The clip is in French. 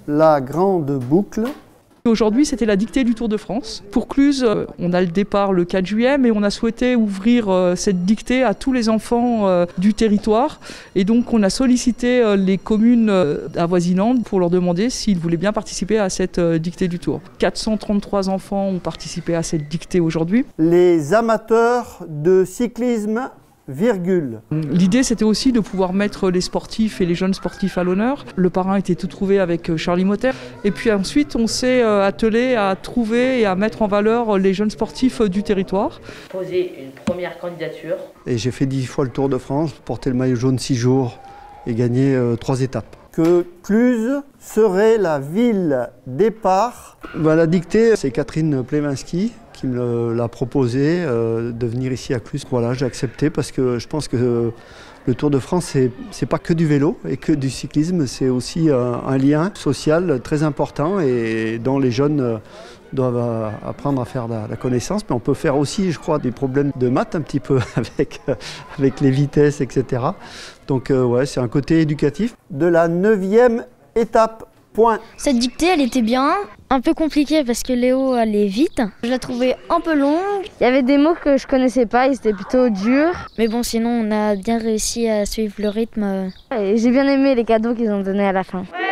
la grande boucle. Aujourd'hui, c'était la dictée du Tour de France. Pour Cluses, on a le départ le 4 juillet, mais on a souhaité ouvrir cette dictée à tous les enfants du territoire. Et donc, on a sollicité les communes avoisinantes pour leur demander s'ils voulaient bien participer à cette dictée du Tour. 433 enfants ont participé à cette dictée aujourd'hui. Les amateurs de cyclisme, virgule. L'idée, c'était aussi de pouvoir mettre les sportifs et les jeunes sportifs à l'honneur. Le parrain était tout trouvé avec Charlie Motter. Et puis ensuite, on s'est attelé à trouver et à mettre en valeur les jeunes sportifs du territoire. Poser une première candidature. Et j'ai fait 10 fois le Tour de France, porter le maillot jaune 6 jours et gagner 3 étapes. Que Cluses serait la ville départ. La dictée, c'est Catherine Pleminski qui me l'a proposé de venir ici à Cluses. Voilà, j'ai accepté parce que je pense que le Tour de France, c'est pas que du vélo et que du cyclisme, c'est aussi un lien social très important et dont les jeunes doivent apprendre à faire la connaissance. Mais on peut faire aussi, je crois, des problèmes de maths un petit peu avec les vitesses, etc. Donc ouais, c'est un côté éducatif. De la 9e étape. Point. Cette dictée, elle était bien, un peu compliquée parce que Léo allait vite. Je la trouvais un peu longue. Il y avait des mots que je connaissais pas, ils étaient plutôt durs. Mais bon, sinon, on a bien réussi à suivre le rythme. Et j'ai bien aimé les cadeaux qu'ils ont donnés à la fin.